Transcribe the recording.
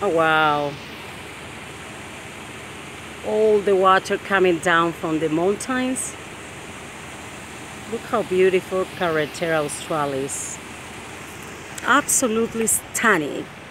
Oh, wow. All the water coming down from the mountains. Look how beautiful Carretera Austral is. Absolutely stunning.